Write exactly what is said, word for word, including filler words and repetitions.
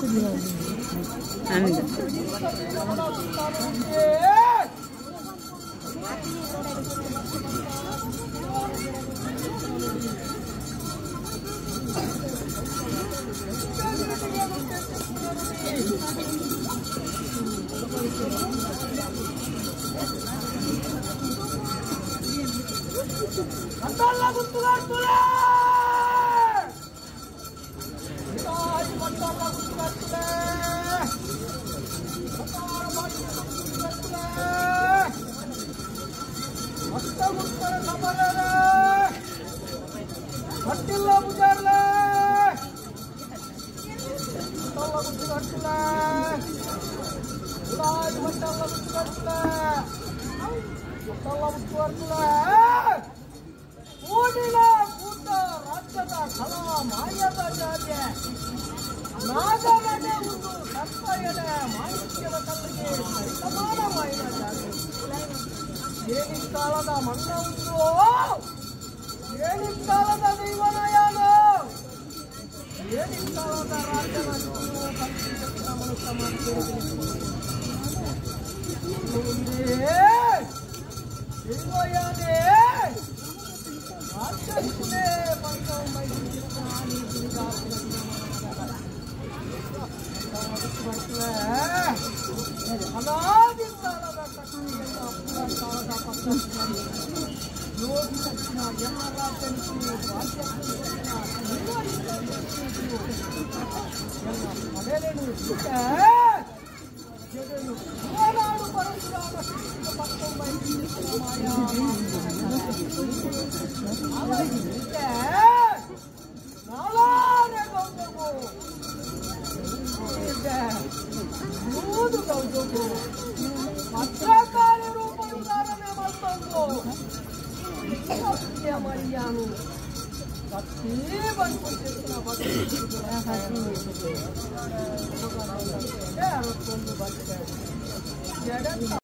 ಅಂದ Antalla Guttugar Tule! Ilahi Antalla Guttugar Tule! Antalla Guttugar Tule! Atta Guttugar Sabarale! Attilla Bujarle! Antalla Guttugar Tule! Ilahi Antalla Guttugar Tule! Antalla Guttugar Tule! ಓಡಿನ ಕೂಟ ರಾಜ್ಯದ ಕಲಾ ಮಾಯದ ಜಾಗೆ ನಾಗನಡೆ ಒಂದು ಕರ್ತಯದ ಮಾಹಿತ್ಯದ ಕಲ್ಲಿಗೆ ಸಮಾನವಾದ ಜಾಗೆ ಏನಿಕಾಲದ ಮಣ್ಣ ಉಂಟು ಏನಿಕಾಲದ ದೈವನ ಯಾನು ಏನಿಕಾಲದ ರಾಜ್ಯನ ಕಲ್ಪಿಸಿದ ಮನುಷ್ಯ ಮಾಡ್ತೇವೆ ಯಾನೇ ರಾಜ್ಯಕ್ಕೇ ಬಂದ ಅನಾದಿ ಕಾಲದ ಕಥೆಯನ್ನು ಅಪ್ಪನ ಕಾಲದ ಪತ್ರದಲ್ಲಿ ಯೋಗಿ ತಕ್ಷಣ ಎಲ್ಲ ರಾಜ್ಯಕ್ಕೂ ಎಲ್ಲ ಮನೆಯನ್ನು ಹೋರಾಡು ಪರಶುರಾಮ ಪತ್ತೊಂಬತ್ತು ಮಾಯಾ ನಾಲಾರೆ ಗೌಡಗು ನೂದು ಗೌಡಗು ಭದ್ರಕಾಳಿ ರೂಪದ ಧಾರಣೆ ಮಾಡ್ಕೊಂಡು ಸತ್ಯ ಮರಿಯಾನು ಸತ್ಯ ಬಂದು ಅರವತ್ತೊಂದು ಬರ್ತದೆ